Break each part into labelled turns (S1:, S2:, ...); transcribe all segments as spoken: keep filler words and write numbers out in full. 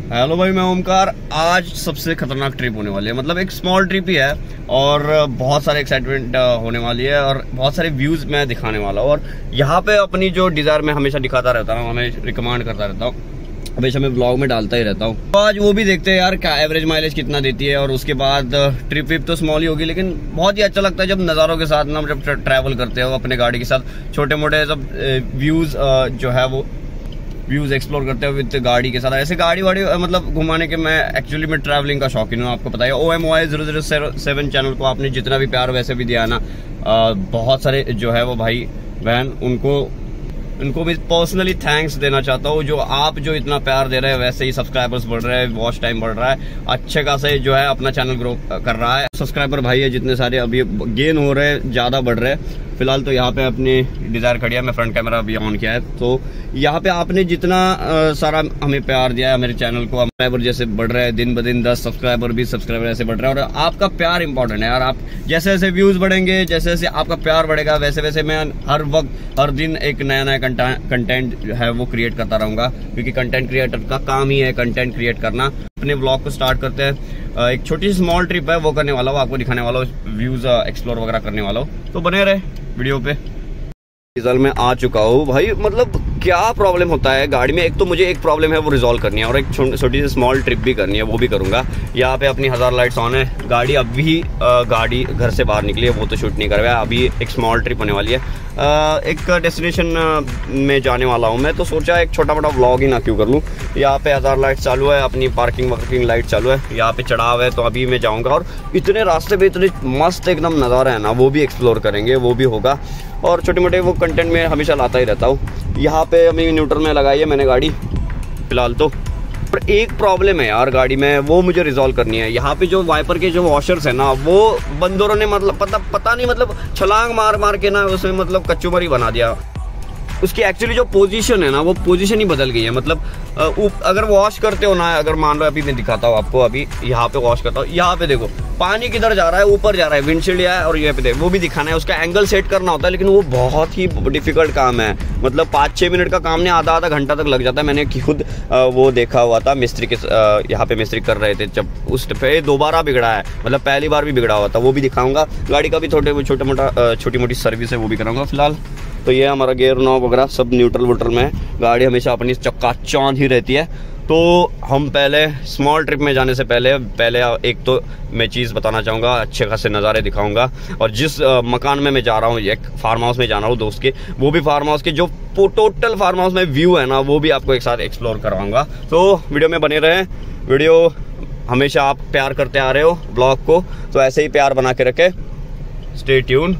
S1: Hello भाई, मैं ओमकार। आज सबसे खतरनाक ट्रिप होने वाली है, मतलब एक स्मॉल ट्रिप ही है और बहुत सारे एक्साइटमेंट होने वाली है और बहुत सारे व्यूज मैं दिखाने वाला हूँ। और यहाँ पे अपनी जो डिजायर मैं हमेशा दिखाता रहता हूँ, हमें रिकमेंड करता रहता हूँ, हमेशा मैं ब्लॉग में डालता ही रहता हूँ। तो आज वो भी देखते हैं यार क्या एवरेज माइलेज कितना देती है। और उसके बाद ट्रिप विप तो स्मॉल ही होगी, लेकिन बहुत ही अच्छा लगता है जब नज़ारों के साथ ना जब ट्रैवल करते हो अपने गाड़ी के साथ, छोटे मोटे सब व्यूज जो है वो व्यूज एक्सप्लोर करते हुए विद गाड़ी के साथ। ऐसे गाड़ी वाड़ी मतलब घुमाने के, मैं एक्चुअली मैं ट्रैवलिंग का शौकीन हूँ, आपको पता है। O M Y zero zero seven channel को आपने जितना भी प्यार वैसे भी दिया ना, आ, बहुत सारे जो है वो भाई बहन, उनको उनको भी पर्सनली थैंक्स देना चाहता हूँ। जो आप जो इतना प्यार दे रहे हैं, वैसे ही सब्सक्राइबर्स बढ़ रहे हैं, वॉच टाइम बढ़ रहा है, अच्छे खासे जो है अपना चैनल ग्रो कर रहा है। सब्सक्राइबर भाई है जितने सारे अभी गेन हो रहे हैं, ज्यादा बढ़ रहे हैं। फिलहाल तो यहाँ पे अपनी डिजायर खड़ी है, मैं फ्रंट कैमरा अभी ऑन किया है। तो यहाँ पे आपने जितना आ, सारा हमें प्यार दिया है मेरे चैनल को, सब्सक्राइबर जैसे बढ़ रहे हैं दिन ब दिन, दस सब्सक्राइबर बीस सब्सक्राइबर ऐसे बढ़ रहे हैं। और आपका प्यार इंपॉर्टेंट है यार। आप जैसे जैसे व्यूज बढ़ेंगे, जैसे जैसे आपका प्यार बढ़ेगा, वैसे वैसे मैं हर वक्त हर दिन एक नया नया कंटेंट जो है वो क्रिएट करता रहूंगा, क्योंकि कंटेंट क्रिएटर का काम ही है कंटेंट क्रिएट करना। अपने ब्लॉग को स्टार्ट करते हैं। एक छोटी सी स्मॉल ट्रिप है, वो करने वाला हूँ, आपको दिखाने वाला हूँ, व्यूज एक्सप्लोर वगैरह करने वाला हूँ, तो बने रहे वीडियो पे। डीजल में आ चुका हूँ भाई। मतलब क्या प्रॉब्लम होता है गाड़ी में, एक तो मुझे एक प्रॉब्लम है वो रिजॉल्व करनी है, और एक छोटी सी स्मॉल ट्रिप भी करनी है, वो भी करूंगा। यहाँ पे अपनी हजार लाइट्स ऑन है, गाड़ी अभी गाड़ी घर से बाहर निकली है, वो तो शूट नहीं कर रहा है। अभी एक स्मॉल ट्रिप होने वाली है, आ, एक डेस्टिनेशन में जाने वाला हूँ मैं, तो सोचा एक छोटा मोटा व्लॉग ही ना क्यों कर लूँ। यहाँ पे हजार लाइट चालू है, अपनी पार्किंग वार्किंग लाइट चालू है, यहाँ पे चढ़ाव है, तो अभी मैं जाऊँगा। और इतने रास्ते पे इतने मस्त एकदम नज़ारा है ना, वो भी एक्सप्लोर करेंगे, वो भी होगा। और छोटे मोटे वो कंटेंट में हमेशा लाता ही रहता हूँ। यहाँ पे अभी न्यूट्रल में लगाई है मैंने गाड़ी फिलहाल तो। पर एक प्रॉब्लम है यार गाड़ी में, वो मुझे रिजॉल्व करनी है। यहाँ पे जो वाइपर के जो वॉशर्स है ना, वो बंदरों ने मतलब पता पता नहीं मतलब छलांग मार मार के ना उसमें मतलब कच्चूमरी बना दिया। उसकी एक्चुअली जो पोजीशन है ना, वो पोजीशन ही बदल गई है। मतलब अगर वॉश करते हो ना, अगर मान लो अभी मैं दिखाता हूँ आपको, अभी यहाँ पे वॉश करता हूँ, यहाँ पे देखो पानी किधर जा रहा है, ऊपर जा रहा है, विंडशील्ड है, और ये पे देखो वो भी दिखाना है, उसका एंगल सेट करना होता है। लेकिन वो बहुत ही डिफिकल्ट काम है, मतलब पाँच छः मिनट का काम नहीं, आधा आधा घंटा तक लग जाता है। मैंने खुद वो देखा हुआ था, मिस्त्री के यहाँ पे मिस्त्री कर रहे थे, जब उस पे दोबारा बिगड़ा है, मतलब पहली बार भी बिगड़ा हुआ था, वो भी दिखाऊंगा। गाड़ी का भी थोड़े छोटा मोटा छोटी मोटी सर्विस है, वो भी कराऊंगा। फिलहाल तो ये हमारा गेयर नॉब वगैरह सब न्यूट्रल वूट्रल में है। गाड़ी हमेशा अपनी चकाचौंध ही रहती है। तो हम पहले स्मॉल ट्रिप में जाने से पहले पहले एक तो मैं चीज़ बताना चाहूँगा, अच्छे खासे नज़ारे दिखाऊंगा। और जिस आ, मकान में मैं जा रहा हूँ, एक फार्म हाउस में जाना हूँ दोस्त के, वो भी फार्म हाउस के जो टोटल फार्म हाउस में व्यू है ना, वो भी आपको एक साथ एक्सप्लोर करवाऊँगा। तो वीडियो में बने रहें। वीडियो हमेशा आप प्यार करते आ रहे हो ब्लॉग को, तो ऐसे ही प्यार बना के रखे। Stay tune.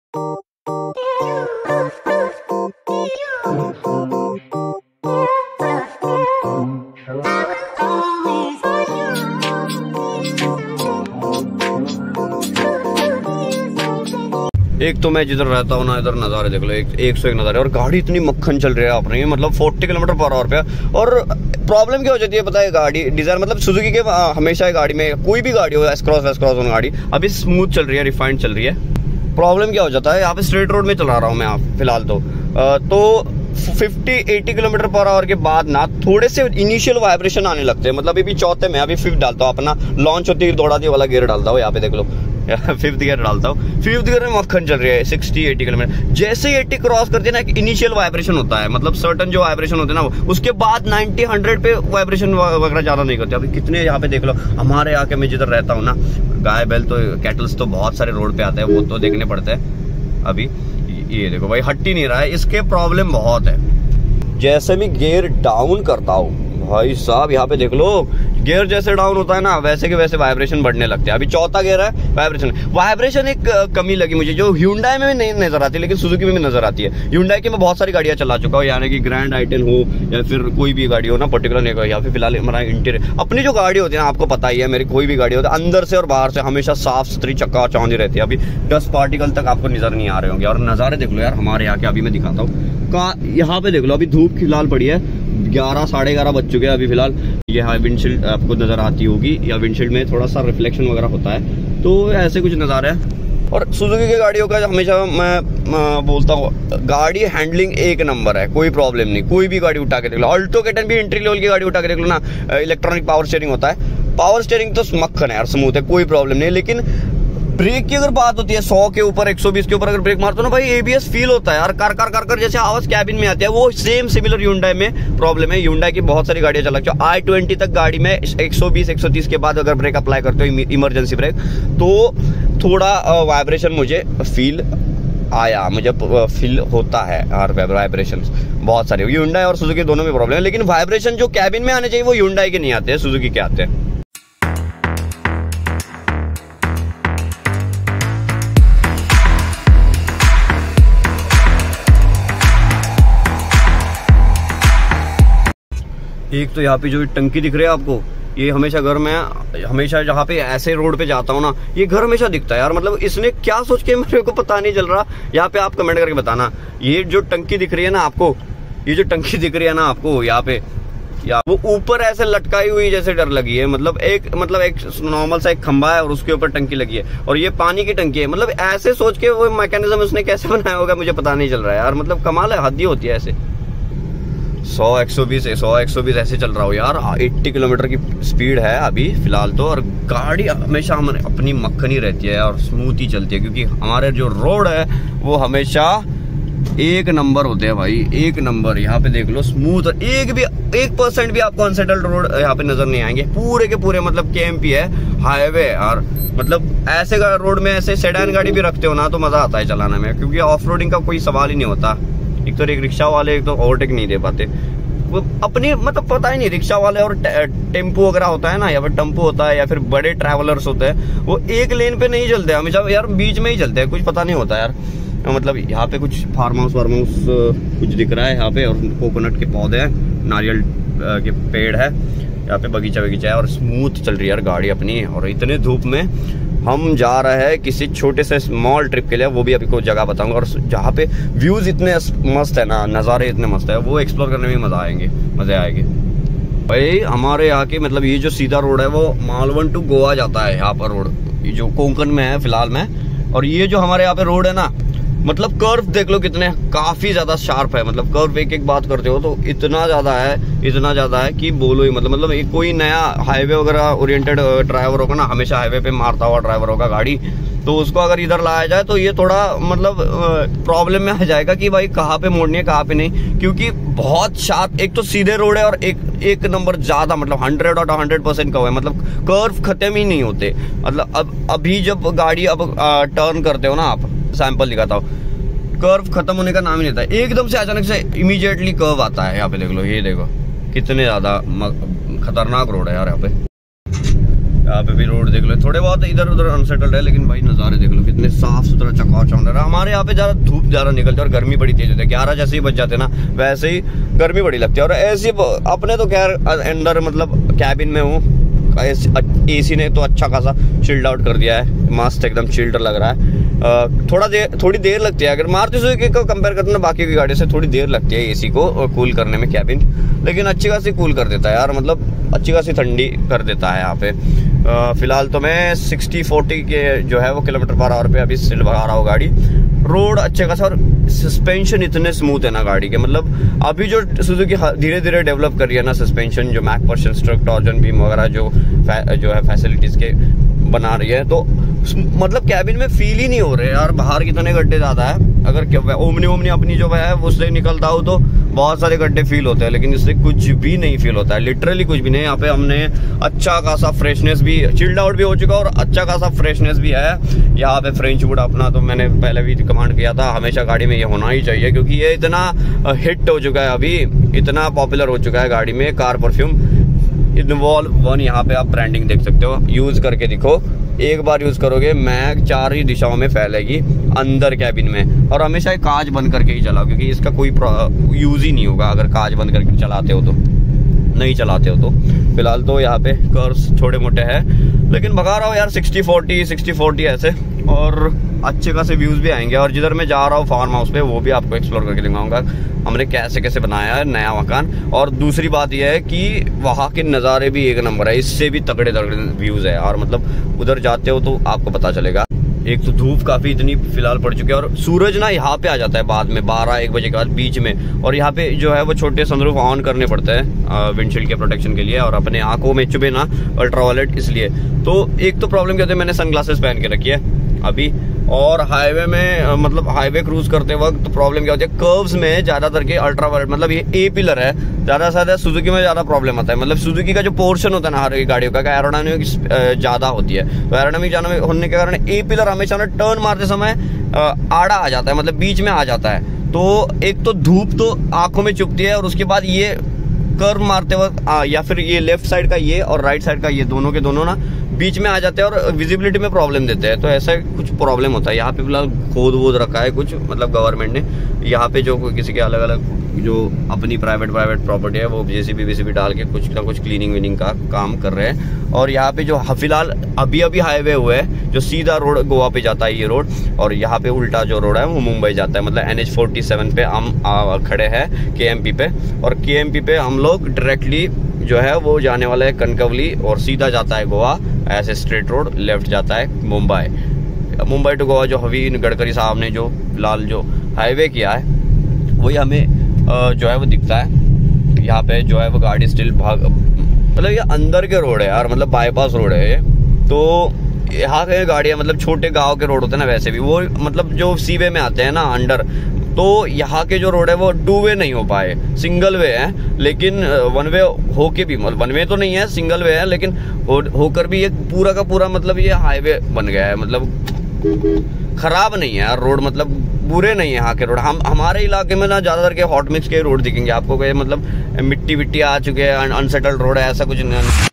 S1: एक तो मैं जिधर रहता हूँ ना, इधर नज़ारे देख लो, एक, एक सौ एक नज़ारे। और गाड़ी इतनी मक्खन चल रही है अपनी, मतलब चालीस किलोमीटर पर आवर पे। और प्रॉब्लम क्या हो जाती है पता है, गाड़ी डिजायर मतलब सुजुकी के हमेशा गाड़ी में, कोई भी गाड़ी हो, एस क्रॉस वेस क्रॉस गाड़ी अभी स्मूथ चल रही है, रिफाइंड चल रही है। प्रॉब्लम क्या हो जाता है, यहाँ पे स्ट्रेट रोड में चला रहा हूँ मैं आप फिलहाल तो आ, तो पचास अस्सी किलोमीटर पर आवर के बाद ना थोड़े से इनिशियल वाइब्रेशन आने लगते हैं। मतलब अभी चौथे में, अभी फिफ्थ डालता हूँ, अपना लॉन्च होती है दौड़ाती वाला गियर डालता हूँ, यहाँ पे देख लो फिफ्थ गियर डालता हूँ। फिफ्थ गियर में मक्खन चल रही है साठ अस्सी किलोमीटर। जैसे ही अस्सी क्रॉस करते हैं ना, एक इनिशियल वाइब्रेशन होता है, मतलब सर्टन जो वाइब्रेशन होते हैं ना, उसके बाद नब्बे सौ पे वाइब्रेशन वगैरह ज्यादा नहीं करते। अभी कितने यहाँ पे देख लो, हमारे यहाँ के मैं जिधर रहता हूँ ना, गाय बैल तो कैटल्स तो बहुत सारे रोड पे आते हैं, वो तो देखने पड़ते हैं। अभी ये देखो भाई, हट ही नहीं रहा है, इसके प्रॉब्लम बहुत है। जैसे भी गियर डाउन करता हूँ भाई साहब, यहाँ पे देख लो, गियर जैसे डाउन होता है ना, वैसे के वैसे वाइब्रेशन बढ़ने लगते हैं। अभी चौथा गियर है, वाइब्रेशन वाइब्रेशन एक कमी लगी मुझे, जो ह्यूंडई में भी नहीं नजर आती, लेकिन सुजुकी में भी नजर आती है। ह्यूंडई की मैं बहुत सारी गाड़ियां चला चुका हूँ, यानी कि ग्रैंड आई टेन हो या फिर कोई भी गाड़ी हो ना, पर्टिकुलर नहीं, या फिर फिलहाल हमारा इंटीरियर अपनी जो गाड़ी होती है ना, आपको पता ही है, मेरी कोई भी गाड़ी होती है, अंदर से और बाहर से हमेशा साफ सुथरी चक्का चौंधी रहती है। अभी डस्ट पार्टिकल तक आपको नजर नहीं आ रहे होंगे। और नज़ारे देख लो यार हमारे यहाँ के, अभी मैं दिखाता हूँ। यहाँ पे देख लो, अभी धूप फिलहाल पड़ी है, ग्यारह साढ़े ग्यारह बज चुके हैं अभी फिलहाल। ये हाँ विंडशील्ड आपको नज़र आती होगी, या विंडशील्ड में थोड़ा सा रिफ्लेक्शन वगैरह होता है, तो ऐसे कुछ नज़ारा है। और सुजुकी की गाड़ियों का हमेशा मैं बोलता हूँ, गाड़ी हैंडलिंग एक नंबर है, कोई प्रॉब्लम नहीं। कोई भी गाड़ी उठा के देख लो, अल्टो के टेन भी एंट्री लेवल की गाड़ी उठा के देख लो ना, इलेक्ट्रॉनिक पावर स्टीयरिंग होता है, पावर स्टीयरिंग तो मक्खन है यार, स्मूथ है, कोई प्रॉब्लम नहीं। लेकिन ब्रेक की अगर बात होती है, सौ के ऊपर एक सौ बीस के ऊपर अगर ब्रेक मारते हो ना भाई, एबीएस फील होता है यार, कार कार कार कर जैसे आवाज कैबिन में आती है, वो सेम सिमिलर ह्युंडई में प्रॉब्लम है। ह्युंडई की बहुत सारी गाड़ियां चला चुकी, आई ट्वेंटी तक गाड़ी में एक सौ बीस एक सौ तीस के बाद अगर ब्रेक अप्लाई करते हो, इमरजेंसी ब्रेक, तो थोड़ा वाइब्रेशन मुझे फील आया, मुझे फील होता है यार वाइब्रेशन बहुत सारे। ह्युंडई और सुजुकी दोनों में प्रॉब्लम है, लेकिन वाइब्रेशन जो कैबिन में आने चाहिए वो ह्युंडई के नहीं आते हैं, सुजुकी के आते हैं। एक तो यहाँ पे जो टंकी दिख रही है आपको, ये हमेशा घर में, हमेशा जहाँ पे ऐसे रोड पे जाता हूँ ना, ये घर हमेशा दिखता है यार। मतलब इसने क्या सोच के, मेरे को पता नहीं चल रहा। यहाँ पे आप कमेंट करके बताना, ये जो टंकी दिख रही है ना आपको, ये जो टंकी दिख रही है ना आपको यहाँ पे, या वो ऊपर ऐसे लटकाई हुई जैसे डर लगी है। मतलब एक मतलब एक नॉर्मल सा एक खंबा है और उसके ऊपर टंकी लगी है, और ये पानी की टंकी है। मतलब ऐसे सोच के वो मैकेनिज्म उसने कैसे बनाया होगा मुझे पता नहीं चल रहा है यार। मतलब कमाल है, हद ही होती है ऐसे। सौ एक सौ बीस सौ एक सौ बीस ऐसे चल रहा हो यार, अस्सी किलोमीटर की स्पीड है अभी फिलहाल तो। और गाड़ी हमेशा हमारे अपनी मक्खनी रहती है और स्मूथ ही चलती है, क्योंकि हमारे जो रोड है वो हमेशा एक नंबर होते हैं भाई, एक नंबर। यहाँ पे देख लो स्मूथ, और एक भी एक परसेंट भी आपको अनसेटल्ड रोड यहाँ पे नजर नहीं आएंगे, पूरे के पूरे। मतलब केएमपी है, हाईवे यार। मतलब ऐसे रोड में ऐसे सेडान गाड़ी भी रखते हो ना तो मजा आता है चलाने में, क्योंकि ऑफ रोडिंग का कोई सवाल ही नहीं होता। एक तो एक रिक्शा वाले एक तो ओवरटेक नहीं दे पाते, वो अपनी मतलब पता ही नहीं। रिक्शा वाले और टेम्पो वगैरह होता है ना, या फिर टेम्पो होता है या फिर बड़े ट्रैवलर्स होते हैं, वो एक लेन पे नहीं चलते, हमेशा यार बीच में ही चलते हैं, कुछ पता नहीं होता यार। मतलब यहाँ पे कुछ फार्म हाउस वार्म हाउस कुछ दिख रहा है यहाँ पे, और कोकोनट के पौधे हैं, नारियल के पेड़ है यहाँ पे, बगीचा बगीचा है, और स्मूथ चल रही है यार गाड़ी अपनी। और इतने धूप में हम जा रहे हैं किसी छोटे से स्मॉल ट्रिप के लिए, वो भी आपको जगह बताऊंगा। और जहाँ पे व्यूज इतने मस्त है ना, नज़ारे इतने मस्त है, वो एक्सप्लोर करने में मजा आएंगे, मजे आएंगे भाई। हमारे यहाँ के मतलब ये जो सीधा रोड है वो मालवण टू गोवा जाता है यहाँ पर रोड, ये जो कोंकण में है फिलहाल में। और ये जो हमारे यहाँ पे रोड है ना, मतलब कर्व देख लो कितने, काफी ज्यादा शार्प है। मतलब कर्व एक एक बात करते हो तो इतना ज्यादा है, इतना ज्यादा है कि बोलो ही मतलब मतलब एक कोई नया हाईवे वगैरह ओरिएंटेड ड्राइवर होगा ना, हमेशा हाईवे पे मारता हुआ ड्राइवर होगा गाड़ी, तो उसको अगर इधर लाया जाए तो ये थोड़ा मतलब प्रॉब्लम में आ जाएगा कि भाई कहाँ पे मोड़नी है कहाँ पे नहीं, क्योंकि बहुत शार्प। एक तो सीधे रोड है और एक एक नंबर ज्यादा, मतलब हंड्रेड और हंड्रेड परसेंट का है। मतलब कर्व खत्म ही नहीं होते। मतलब अब अभी जब गाड़ी अब टर्न करते हो ना आप, सैंपल दिखाता हूँ, कर्व खत्म होने का नाम ही नहीं था, एकदम से अचानक से इमीडिएटली कर्व आता है। यहाँ पे देख लो, ये देखो कितने ज्यादा खतरनाक रोड है यार यहाँ पे। यहाँ पे भी रोड देख लो, थोड़े बहुत इधर उधर अनसेटल्ड है, लेकिन भाई नज़ारे देख लो कितने साफ सुथरा चकाचौंध है। हमारे यहाँ पे ज्यादा धूप ज्यादा निकलती है और गर्मी बड़ी तेज होती है। ग्यारह जैसे ही बच जाते ना वैसे ही गर्मी बड़ी लगती है। और ऐसे अपने तो खैर अंदर मतलब कैबिन में हूँ, एसी ने तो अच्छा खासा चिल्ड आउट कर दिया है, मस्त एकदम चिल्ड लग रहा है। आ, थोड़ा देर थोड़ी देर लगती है अगर मारुति सुजुकी को कंपेयर करते हैं बाकी की गाड़ी से, थोड़ी देर लगती है एसी को कूल करने में कैबिन, लेकिन अच्छी खासी कूल कर देता है यार। मतलब अच्छी खासी ठंडी कर देता है यहाँ पे। फिलहाल तो मैं सिक्सटी फोर्टी के जो है वो किलोमीटर पर आवर पे अभी स्टिल भगा रहा हूँ गाड़ी। रोड अच्छे खासा और सस्पेंशन इतने स्मूथ है ना गाड़ी के। मतलब अभी जो सुजुकी धीरे धीरे डेवलप कर रही है ना सस्पेंशन, जो McPherson strut torsion beam वगैरह जो जो है फैसिलिटीज के बना रही है, तो मतलब कैबिन में फील ही नहीं हो रहे यार। बाहर कितने गड्ढे ज्यादा है, अगर ओमनी ओमनी अपनी जो है उससे निकलता हो तो बहुत सारे गड्ढे फील होते हैं, लेकिन इससे कुछ भी नहीं फील होता है, लिटरली कुछ भी नहीं। यहाँ पे हमने अच्छा खासा फ्रेशनेस भी, चिल्ड आउट भी हो चुका और अच्छा खासा फ्रेशनेस भी है। यहाँ पे फ्रेंच वुड अपना तो मैंने पहले भी कमांड किया था, हमेशा गाड़ी में ये होना ही चाहिए, क्योंकि ये इतना हिट हो चुका है, अभी इतना पॉपुलर हो चुका है गाड़ी में कार परफ्यूम। इन्वॉल्व वन यहाँ पे आप ब्रांडिंग देख सकते हो, यूज करके दिखो। एक बार यूज करोगे मैग चार ही दिशाओं में फैलेगी अंदर कैबिन में। और हमेशा कांच बंद करके ही चलाओ, क्योंकि इसका कोई यूज ही नहीं होगा अगर कांच बंद करके चलाते हो तो, नहीं चलाते हो तो। फिलहाल तो यहाँ पे कर्व्स छोटे मोटे हैं, लेकिन भगा रहा हूँ यार सिक्सटी फोर्टी सिक्सटी फोर्टी ऐसे, और अच्छे खासे व्यूज भी आएंगे। और जिधर मैं जा रहा हूँ फार्म हाउस पे, वो भी आपको एक्सप्लोर करके दिखाऊंगा हमने कैसे कैसे बनाया है नया मकान। और दूसरी बात यह है कि वहाँ के नज़ारे भी एक नंबर है, इससे भी तगड़े तगड़े व्यूज है। और मतलब उधर जाते हो तो आपको पता चलेगा। एक तो धूप काफी इतनी फिलहाल पड़ चुकी है और सूरज ना यहाँ पे आ जाता है बाद में बारह एक बजे के बाद बीच में, और यहाँ पे जो है वो छोटे सनरूफ ऑन करने पड़ते हैं विंडशील्ड के प्रोटेक्शन के लिए और अपने आंखों में चुभे ना अल्ट्रावायलेट इसलिए। तो एक तो प्रॉब्लम क्या होती है, मैंने सनग्लासेस पहन के रखी है अभी, और हाईवे में मतलब हाईवे क्रूज करते वक्त तो प्रॉब्लम क्या होती है, कर्व्स में ज्यादातर के अल्ट्रावायलेट, मतलब ये ए पिलर है ज्यादा से ज्यादा, सुजुकी में ज्यादा प्रॉब्लम आता है। मतलब सुजुकी का जो पोर्शन होता है ना हर एक गाड़ियों का एरोडायनामिक ज्यादा होती है, तो एरोडायनामिक ज्यादा होने के कारण ए पिलर हमेशा ना टर्न मारते समय आड़ा आ जाता है, मतलब बीच में आ जाता है। तो एक तो धूप तो आंखों में चुभती है और उसके बाद ये कर्व मारते वक्त या फिर ये लेफ्ट साइड का ये और राइट साइड का ये दोनों के दोनों ना बीच में आ जाते हैं और विजिबिलिटी में प्रॉब्लम देते हैं। तो ऐसा कुछ प्रॉब्लम होता है। यहाँ पे फिलहाल खोद वोद रखा है कुछ, मतलब गवर्नमेंट ने यहाँ पे जो किसी के अलग अलग जो अपनी प्राइवेट प्राइवेट प्रॉपर्टी है वो जेसीबी बीसीबी डाल के कुछ ना कुछ क्लीनिंग विनिंग का काम कर रहे हैं। और यहाँ पे जो फिलहाल अभी अभी हाईवे हुआ है जो सीधा रोड गोवा पे जाता है ये रोड, और यहाँ पे उल्टा जो रोड है वो मुंबई जाता है। मतलब एन एच फोर्टी सेवन पे हम आ, खड़े हैं के एम पी पे, और के एम पी पे हम लोग डायरेक्टली जो है वो जाने वाला है कनकवली और सीधा जाता है गोवा, ऐसे स्ट्रेट रोड लेफ्ट जाता है मुंबई। मुंबई टू गोवा जो हवीन गडकरी साहब ने जो फिलहाल जो हाईवे किया है वही हमें जो है वो दिखता है। यहाँ पे जो है वो गाड़ी स्टिल भाग, मतलब ये अंदर के रोड है यार, मतलब बाईपास रोड है ये। तो यहाँ के गाड़ियाँ मतलब छोटे गांव के रोड होते हैं ना, वैसे भी वो मतलब जो सी वे में आते हैं ना अंडर, तो यहाँ के जो रोड है वो टू वे नहीं हो पाए, सिंगल वे है। लेकिन वन वे होके भी, वन वे तो नहीं है, सिंगल वे है, लेकिन हो, होकर भी ये पूरा का पूरा मतलब ये हाईवे बन गया है। मतलब खराब नहीं है यार रोड, मतलब बुरे नहीं है यहाँ के रोड। हम हमारे इलाके में ना ज्यादातर के हॉट मिक्स के रोड दिखेंगे आपको, कोई मतलब मिट्टी विट्टी आ चुके हैं, अनसेटल्ड रोड है, ऐसा कुछ नहीं।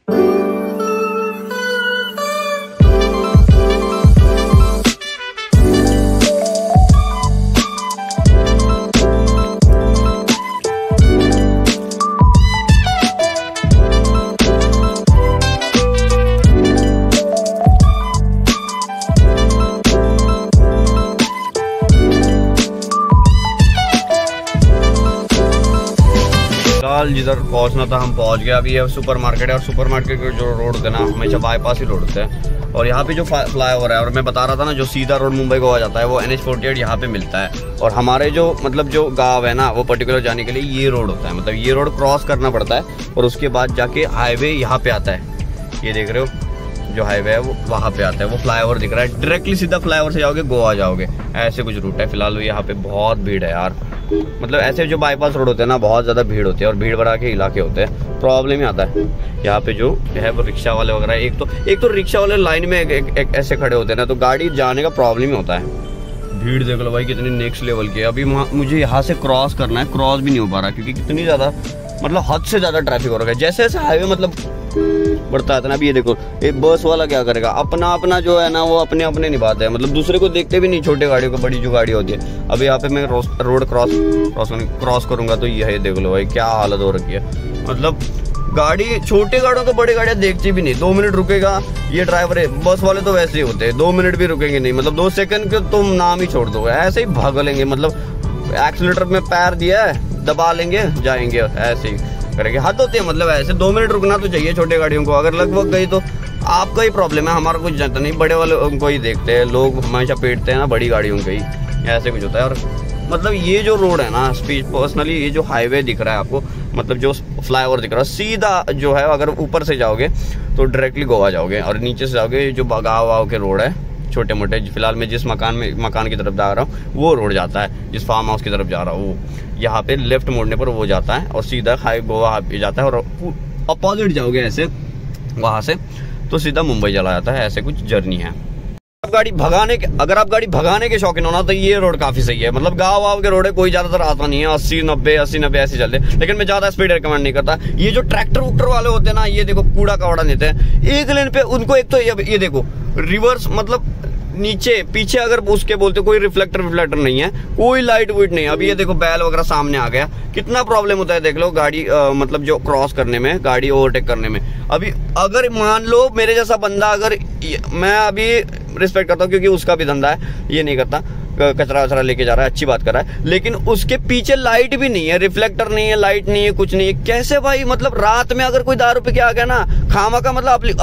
S1: जिधर पहुंचना था हम पहुंच गए। अभी ये सुपरमार्केट है और सुपरमार्केट के जो रोड होते हैं ना हमेशा बाईपास ही रोड होते हैं। और यहाँ पे जो फ्लाईओवर है, और मैं बता रहा था ना जो सीधा रोड मुंबई को आ जाता है वो एन एच फोर्टी एट यहाँ पे मिलता है। और हमारे जो मतलब जो गांव है ना वो पर्टिकुलर जाने के लिए ये रोड होता है, मतलब ये रोड क्रॉस करना पड़ता है और उसके बाद जाके हाईवे यहाँ पे आता है। ये देख रहे हो जो हाईवे है वो वहाँ पे आता है, वो फ्लाईओवर दिख रहा है। डायरेक्टली सीधा फ्लाईओवर से जाओगे गोवा जाओगे, ऐसे कुछ रूट है। फिलहाल यहाँ पे बहुत भीड़ है यार, मतलब ऐसे जो बाईपास रोड होते हैं ना बहुत ज्यादा भीड़ होती है और भीड़ भड़ा के इलाके होते हैं, प्रॉब्लम ही आता है। यहाँ पे जो है वो रिक्शा वाले वगैरह, एक तो एक तो रिक्शा वाले लाइन में एक, एक, एक ऐसे खड़े होते हैं ना, तो गाड़ी जाने का प्रॉब्लम ही होता है। भीड़ देख लो भाई कितनी नेक्स्ट लेवल की है। अभी मुझे यहाँ से क्रॉस करना है, क्रॉस भी नहीं हो पा रहा क्योंकि कितनी ज्यादा मतलब हद से ज्यादा ट्रैफिक हो रहा है। जैसे जैसे हाईवे मतलब बढ़ता है ना, अभी ये देखो एक बस वाला क्या करेगा, अपना अपना जो है ना वो अपने अपने निभाते हैं, मतलब दूसरे को देखते भी नहीं, छोटे गाड़ियों को, बड़ी जो गाड़ी होती है। अभी यहाँ पे मैं रोड क्रॉस क्रॉस क्रॉस करूंगा तो ये देख लो भाई क्या हालत हो रखी है। मतलब गाड़ी छोटे गाड़ियों को बड़ी गाड़ियां देखती भी नहीं, दो मिनट रुकेगा ये ड्राइवर है। बस वाले तो वैसे ही होते हैं, दो मिनट भी रुकेंगे नहीं, मतलब दो सेकंड के तुम नाम ही छोड़ दो, ऐसे ही भाग लेंगे। मतलब एक्सीलेटर में पैर दिया है दबा लेंगे जाएंगे, ऐसे ही करेंगे। हद होती है, मतलब ऐसे दो मिनट रुकना तो चाहिए छोटे गाड़ियों को। अगर लगभग गई तो आपका ही प्रॉब्लम है, हमारा कुछ जानता नहीं। बड़े वाले उनको ही देखते हैं लोग, हमेशा पीटते हैं ना बड़ी गाड़ियों के ही, ऐसे कुछ होता है। और मतलब ये जो रोड है ना स्पीड पर्सनली ये जो हाईवे दिख रहा है आपको, मतलब जो फ्लाईओवर दिख रहा है सीधा जो है, अगर ऊपर से जाओगे तो डायरेक्टली गोवा जाओगे, और नीचे से जाओगे जो गाँव वाव के रोड है छोटे मोटे। फिलहाल मैं जिस मकान में मकान की तरफ जा रहा हूँ वो रोड जाता है, जिस फार्म हाउस की तरफ जा रहा हूँ वो यहाँ पे लेफ्ट मोड़ने पर वो जाता है और सीधा हाई गोवा पे जाता है। और अपोजिट जाओगे ऐसे वहां से तो सीधा मुंबई चला जाता है। ऐसे कुछ जर्नी है। आप गाड़ी भगाने के अगर आप गाड़ी भगाने के शौकीन हो ना तो ये रोड काफी सही है। मतलब गाँव वाव के रोड है, कोई ज्यादातर आता नहीं है, अस्सी नब्बे अस्सी नब्बे ऐसे चलते, लेकिन मैं ज्यादा स्पीड रिकमेंड नहीं करता। ये जो ट्रैक्टर वुक्टर वाले होते हैं ना, ये देखो कूड़ा कवड़ा देते हैं एक लेन पे, उनको एक तो ये देखो रिवर्स, मतलब नीचे पीछे अगर उसके बोलते कोई रिफ्लेक्टर विफ्लेक्टर नहीं है, कोई लाइट वाइट नहीं है। अभी ये देखो बैल वगैरह सामने आ गया, कितना प्रॉब्लम होता है देख लो गाड़ी आ, मतलब जो क्रॉस करने में, गाड़ी ओवरटेक करने में। अभी अगर मान लो मेरे जैसा बंदा, अगर मैं अभी रिस्पेक्ट करता हूँ क्योंकि उसका भी धंधा है, ये नहीं करता, कचरा वचरा लेके जा रहा है, अच्छी बात कर रहा है, लेकिन उसके पीछे लाइट भी नहीं है, रिफ्लेक्टर नहीं है, लाइट नहीं है, कुछ नहीं है। कैसे भाई, मतलब रात में अगर कोई दारू पी के आ गया ना खामा का, मतलब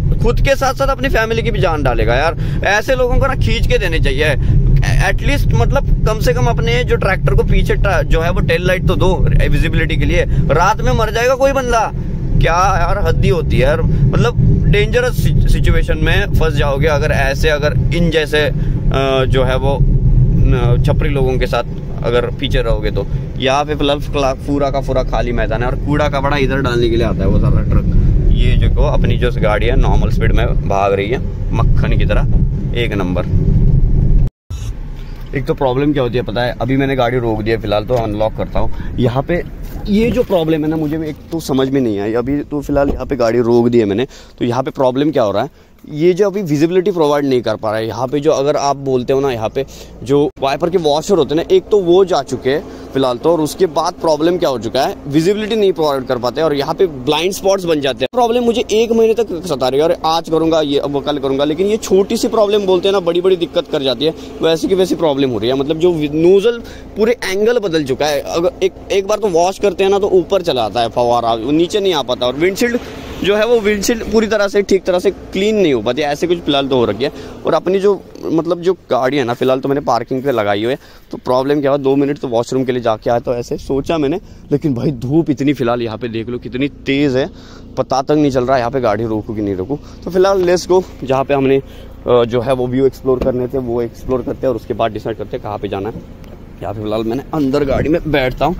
S1: खुद के साथ साथ अपनी फैमिली की भी जान डालेगा यार। ऐसे लोगों को ना खींच के देने चाहिए एटलीस्ट, मतलब कम से कम अपने जो ट्रैक्टर को पीछे जो है वो टेल लाइट तो दो विजिबिलिटी के लिए। रात में मर जाएगा कोई बंदा, क्या यार हद्दी होती है यार। मतलब डेंजरस सिचुएशन में फंस जाओगे अगर ऐसे, अगर इन जैसे जो है वो छपरी लोगों के साथ अगर पीछे रहोगे तो। यहाँ पे फिलहाल पूरा का पूरा खाली मैदान है और कूड़ा कपड़ा इधर डालने के लिए आता है वो सारा ट्रक। ये जो को अपनी जो गाड़ी है नॉर्मल स्पीड में भाग रही है मक्खन की तरह, एक नंबर। एक तो प्रॉब्लम क्या होती है पता है, अभी मैंने गाड़ी रोक दी है फिलहाल, तो अनलॉक करता हूँ। यहाँ पे ये जो प्रॉब्लम है ना, मुझे भी एक तो समझ में नहीं आई अभी। तो फिलहाल यहाँ पे गाड़ी रोक दी है मैंने, तो यहाँ पे प्रॉब्लम क्या हो रहा है, ये जो अभी विजिबिलिटी प्रोवाइड नहीं कर पा रहा है। यहाँ पे जो अगर आप बोलते हो ना, यहाँ पे जो वाइपर के वॉशर होते हैं ना, एक तो वो जा चुके हैं फिलहाल तो, और उसके बाद प्रॉब्लम क्या हो चुका है, विजिबिलिटी नहीं प्रोवाइड कर पाते और यहाँ पे ब्लाइंड स्पॉट्स बन जाते हैं। प्रॉब्लम मुझे एक महीने तक सता रही है और आज करूंगा ये, अब कल करूंगा, लेकिन ये छोटी सी प्रॉब्लम बोलते हैं ना, बड़ी बड़ी दिक्कत कर जाती है, वैसी की वैसी प्रॉब्लम हो रही है। मतलब जो नोजल पूरे एंगल बदल चुका है, अगर एक एक बार तो वॉश करते हैं ना तो ऊपर चला आता है फवारा, नीचे नहीं आ पाता। और विंडशील्ड जो है वो विंडशील्ड पूरी तरह से ठीक तरह से क्लीन नहीं हो पाती, ऐसे कुछ फिलहाल तो हो रखी है। और अपनी जो मतलब जो गाड़ी है ना, फिलहाल तो मैंने पार्किंग पे लगाई हुई है। तो प्रॉब्लम क्या हुआ, दो मिनट तो वॉशरूम के लिए जाके आया, तो ऐसे सोचा मैंने, लेकिन भाई धूप इतनी फिलहाल यहाँ पे देख लो कितनी तेज़ है, पता तक नहीं चल रहा यहाँ पे गाड़ी रोकूँ कि नहीं रोकूँ। तो फिलहाल लेट्स गो, जहाँ पे हमने जो है वो व्यू एक्सप्लोर करने थे वो एक्सप्लोर करते हैं और उसके बाद डिसाइड करते हैं कहाँ पे जाना है। यहाँ पे फिलहाल मैंने अंदर गाड़ी में बैठता हूँ।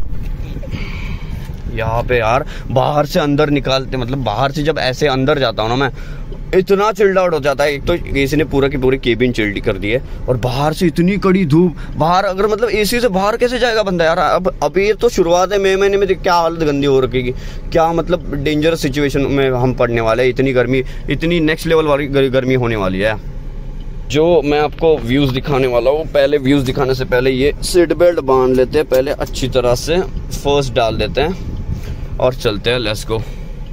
S1: यहाँ पे यार बाहर से अंदर निकालते, मतलब बाहर से जब ऐसे अंदर जाता हूँ ना मैं, इतना चिल्ड आउट हो जाता है। एक तो एसी ने पूरा की पूरी केबिन चिल्ड कर दी है और बाहर से इतनी कड़ी धूप, बाहर अगर मतलब एसी से बाहर कैसे जाएगा बंदा यार। अब अभी ये तो शुरुआत है, मई महीने में क्या हालत गंदी हो रखेगी, क्या मतलब डेंजरस सिचुएशन में हम पड़ने वाले हैं। इतनी गर्मी, इतनी नेक्स्ट लेवल वाली गर्मी होने वाली है। जो मैं आपको व्यूज़ दिखाने वाला हूँ, पहले व्यूज़ दिखाने से पहले ये सीट बेल्ट बांध लेते हैं पहले अच्छी तरह से, फर्स्ट डाल देते हैं और चलते हैं, लेट्स गो।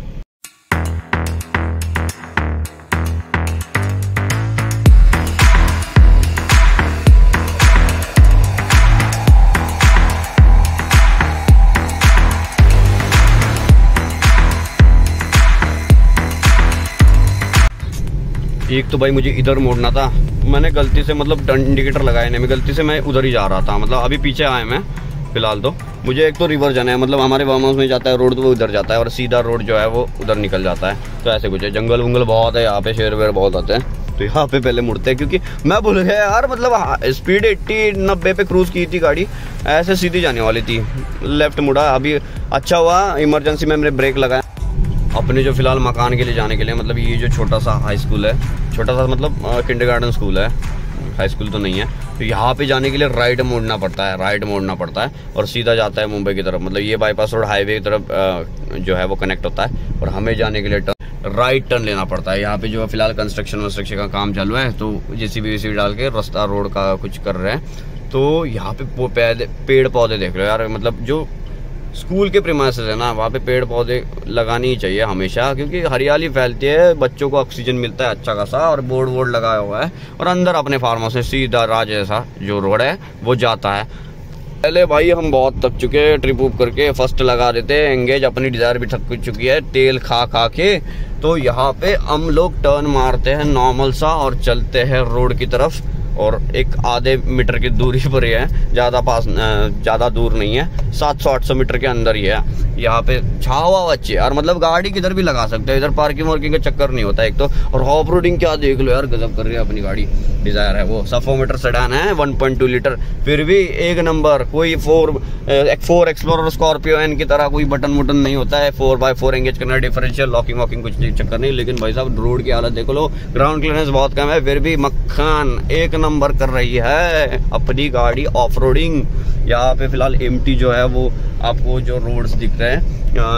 S1: एक तो भाई मुझे इधर मोड़ना था, मैंने गलती से मतलब टर्न इंडिकेटर लगाया नहीं, मैं गलती से मैं उधर ही जा रहा था। मतलब अभी पीछे आए मैं फिलहाल तो, मुझे एक तो रिवर जाना है, मतलब हमारे फार्म हाउस में जाता है रोड तो वो उधर जाता है और सीधा रोड जो है वो उधर निकल जाता है। तो ऐसे कुछ है, जंगल वंगल बहुत है यहाँ पे, शेर वेर बहुत आते हैं, तो यहाँ पे पहले मुड़ते हैं। क्योंकि मैं भूल गया यार, मतलब स्पीड अस्सी नब्बे पे क्रूज की थी गाड़ी, ऐसे सीधी जाने वाली थी, लेफ्ट मुड़ा। अभी अच्छा हुआ इमरजेंसी में मैंने ब्रेक लगाया। अपने जो फिलहाल मकान के लिए जाने के लिए, मतलब ये जो छोटा सा हाई स्कूल है, छोटा सा मतलब किंडरगार्टन स्कूल है, हाई स्कूल तो नहीं है, तो यहाँ पे जाने के लिए राइट मोड़ना पड़ता है, राइट मोड़ना पड़ता है और सीधा जाता है मुंबई की तरफ। मतलब ये बाईपास रोड हाईवे की तरफ जो है वो कनेक्ट होता है और हमें जाने के लिए टर्न, राइट टर्न लेना पड़ता है। यहाँ पे जो फिलहाल कंस्ट्रक्शन वंस्ट्रक्शन का काम चालू है, तो जेसीबी वेसीबी डाल के रास्ता रोड का कुछ कर रहे हैं। तो यहाँ पे पेड़ पौधे देख रहे हो यार, मतलब जो स्कूल के प्रीमाइसेस है ना, वहाँ पे पेड़ पौधे लगानी ही चाहिए हमेशा, क्योंकि हरियाली फैलती है, बच्चों को ऑक्सीजन मिलता है अच्छा खासा। और बोर्ड वोर्ड लगाया हुआ है और अंदर अपने फार्म हाउस से सीधा राज जैसा जो रोड है वो जाता है। पहले भाई हम बहुत थक चुके हैं ट्रिप उप करके, फर्स्ट लगा देते हैं एंगेज, अपनी डिजायर भी थक चुकी है तेल खा खा के। तो यहाँ पे हम लोग टर्न मारते हैं नॉर्मल सा और चलते हैं रोड की तरफ, और एक आधे मीटर की दूरी पर ही है, ज़्यादा पास ज़्यादा दूर नहीं है, सात सौ आठ सौ मीटर के अंदर ही है। यहाँ पे छावा अच्छी है और मतलब गाड़ी किधर भी लगा सकते हैं, इधर पार्किंग वार्किंग का चक्कर नहीं होता एक तो। और ऑफ रोडिंग क्या देख लो यार, गजब कर रही है अपनी गाड़ी। डिजायर है वो सफोमीटर सेडान है, वन पॉइंट टू लीटर, फिर भी एक नंबर। कोई four four explorer Scorpio N की तरह कोई बटन वटन नहीं होता है, फोर बाय फोर एंगेज करना, डिफरेंशियल लॉकिंग वॉकिंग कुछ चक्कर नहीं। लेकिन भाई साहब रोड की हालत देखो लो, ग्राउंड क्लियरेंस बहुत कम है, फिर भी मक्खन एक नंबर कर रही है अपनी गाड़ी ऑफ रोडिंग। यहाँ पे फिलहाल एमटी जो है वो आपको जो रोड्स दिख रहे हैं,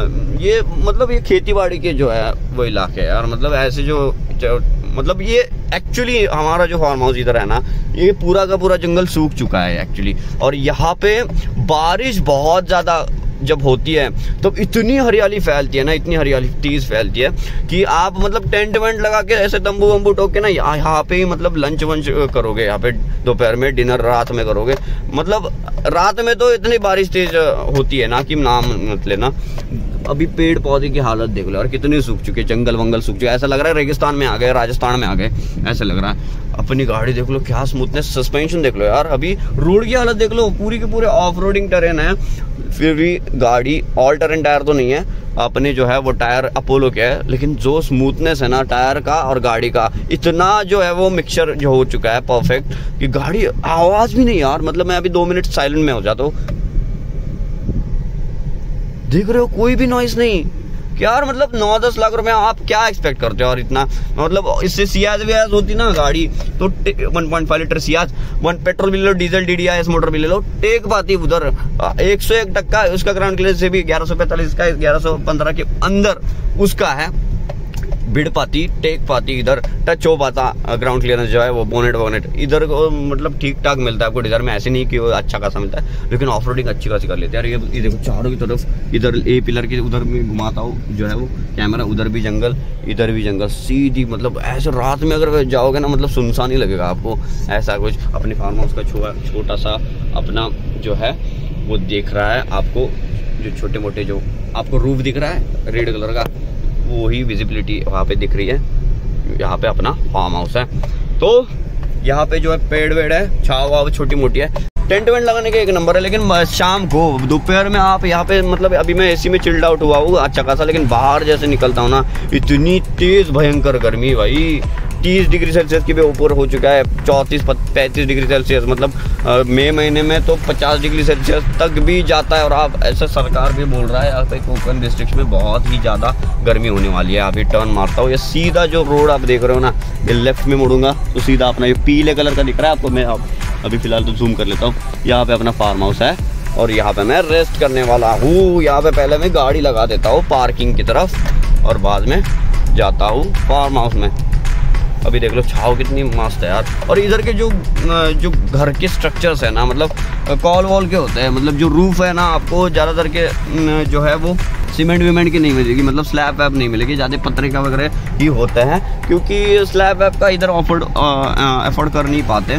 S1: ये मतलब ये खेती बाड़ी के जो है वो इलाके यार। मतलब ऐसे जो, जो मतलब ये एक्चुअली हमारा जो फार्म हाउस इधर है ना, ये पूरा का पूरा जंगल सूख चुका है एक्चुअली। और यहाँ पे बारिश बहुत ज़्यादा जब होती है तब इतनी हरियाली फैलती है ना, इतनी हरियाली तेज फैलती है कि आप मतलब टेंट वेंट लगा के ऐसे तंबू वंबू टोक के ना यहाँ पे ही मतलब लंच वंच करोगे, यहाँ पे दोपहर में, डिनर रात में करोगे। मतलब रात में तो इतनी बारिश तेज होती है ना कि नाम मत लेना। अभी पेड़ पौधे की हालत देख लो यार, कितने सूख चुके, जंगल वंगल सूख चुके, ऐसा लग रहा है रेगिस्तान में आ गए, राजस्थान में आ गए, ऐसा लग रहा है। अपनी गाड़ी देख लो, क्या स्मूथनेस, सस्पेंशन देख लो यार। अभी रोड की हालत देख लो, पूरी के पूरे ऑफ रोडिंग टेरेन है, फिर भी गाड़ी ऑल टेरेन टायर तो नहीं है, अपने जो है वो टायर अपोलो के है, लेकिन जो स्मूथनेस है ना टायर का और गाड़ी का, इतना जो है वो मिक्सचर जो हो चुका है परफेक्ट कि गाड़ी आवाज भी नहीं यार। मतलब मैं अभी दो मिनट साइलेंट में हो जाता हूँ, देख रहे हो कोई भी नॉइस नहीं यार। मतलब नौ दस लाख रुपए आप क्या एक्सपेक्ट करते हो और इतना, मतलब इससे सियाज व्याज होती ना गाड़ी तो one point five litre Ciaz, one petrol भी ले लो, diesel D D I S motor भी ले लो, टेक पाती उधर एक सौ एक टक्का उसका ग्राउंड क्लियरेंस से भी ग्यारह सौ पैंतालीस का, ग्यारह सौ पंद्रह के अंदर उसका है, भिड़ पाती, टेक पाती, इधर टच हो पाता, ग्राउंड क्लियरेंस जो है वो बोनेट वोनेट इधर को मतलब ठीक ठाक मिलता है आपको डिजायर में, ऐसे नहीं कि वो अच्छा खासा मिलता है, लेकिन ऑफ रोडिंग अच्छी खासी कर लेते हैं यार। ये देखो चारों की तरफ, इधर ए पिलर की उधर में घुमाता हूँ जो है वो कैमरा, उधर भी जंगल, इधर भी जंगल, सीधी मतलब ऐसे रात में अगर जाओगे ना मतलब सुनसान ही लगेगा आपको, ऐसा कुछ। अपने फार्म हाउस का छोटा छोटा सा अपना जो है वो दिख रहा है आपको, जो छोटे मोटे जो आपको रूफ दिख रहा है रेड कलर का, वो ही विजिबिलिटी वहाँ पे दिख रही है। यहाँ पे अपना फार्म हाउस है, तो यहाँ पे जो है पेड़ वेड़ है, छाव वाव छोटी मोटी है, टेंट वेंट लगाने का एक नंबर है। लेकिन शाम को दोपहर में आप यहाँ पे मतलब अभी मैं एसी में चिल्ड आउट हुआ हूँ अच्छा खासा, लेकिन बाहर जैसे निकलता हूँ ना इतनी तेज भयंकर गर्मी भाई, तीस डिग्री सेल्सियस के भी ऊपर हो चुका है, चौंतीस पैंतीस डिग्री सेल्सियस, मतलब मई महीने में तो पचास डिग्री सेल्सियस तक भी जाता है। और आप ऐसा सरकार भी बोल रहा है यहाँ पे कोंकण डिस्ट्रिक्ट में बहुत ही ज़्यादा गर्मी होने वाली है। अभी टर्न मारता हूँ, ये सीधा जो रोड आप देख रहे हो ना, ये लेफ्ट में मुड़ूंगा तो सीधा अपना ये पीले कलर का दिख रहा है आपको, मैं आप अभी फिलहाल तो जूम कर लेता हूँ। यहाँ पे अपना फार्म हाउस है और यहाँ पे मैं रेस्ट करने वाला हूँ। यहाँ पे पहले मैं गाड़ी लगा देता हूँ पार्किंग की तरफ और बाद में जाता हूँ फार्म हाउस में। अभी देख लो छाव कितनी मस्त है यार। और इधर के जो जो घर के स्ट्रक्चर्स है ना, मतलब कॉल वॉल के होते हैं, मतलब जो रूफ है ना आपको ज़्यादातर के जो है वो सीमेंट वीमेंट की नहीं मिलेगी, मतलब स्लैब वैब नहीं मिलेगी, ज़्यादा पत्थर का वगैरह ही होते हैं, क्योंकि स्लैब वैब का इधर अफोर्ड अफोर्ड कर नहीं पाते,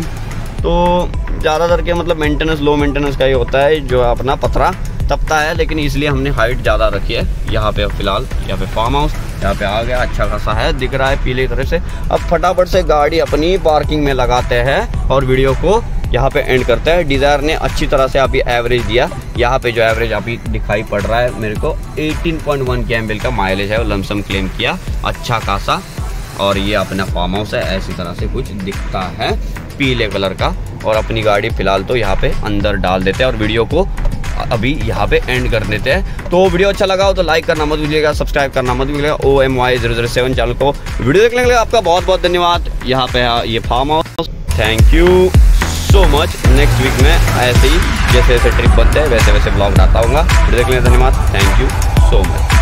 S1: तो ज़्यादातर के मतलब मेंटेनेंस लो मेंटेनेंस का ही होता है, जो अपना पथरा तपता है। लेकिन इसलिए हमने हाइट ज़्यादा रखी है। यहाँ पे फिलहाल यहाँ पे फार्म हाउस यहाँ पे आ गया, अच्छा खासा है, दिख रहा है पीले तरह से। अब फटाफट से गाड़ी अपनी पार्किंग में लगाते हैं और वीडियो को यहाँ पे एंड करते हैं। डिज़ायर ने अच्छी तरह से अभी एवरेज दिया, यहाँ पे जो एवरेज अभी दिखाई पड़ रहा है मेरे को अठारह पॉइंट वन के एम एल का माइलेज है, वो लमसम क्लेम किया अच्छा खासा। और ये अपना फार्म हाउस है, ऐसी तरह से कुछ दिखता है पीले कलर का। और अपनी गाड़ी फिलहाल तो यहाँ पे अंदर डाल देते हैं और वीडियो को अभी यहाँ पे एंड कर देते हैं। तो वीडियो अच्छा लगा हो तो लाइक करना मत भूलिएगा, सब्सक्राइब करना मत भूलिएगा O M Y zero zero seven channel को। वीडियो देखने के लिए आपका बहुत बहुत धन्यवाद। यहाँ पे ये farm house, thank you so much. Next week में ऐसे ही जैसे जैसे ट्रिप बनते हैं वैसे वैसे ब्लॉग डालता हूँ। वीडियो देखने के लिए धन्यवाद, थैंक यू सो मच।